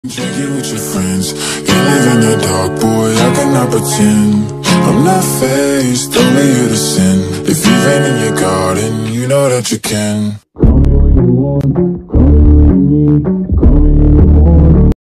Drink it with your friends. You live in the dark, boy, I cannot pretend. I'm not faced, only you to sin. If you've been in your garden, you know that you can. Call me when you want, call me when you need.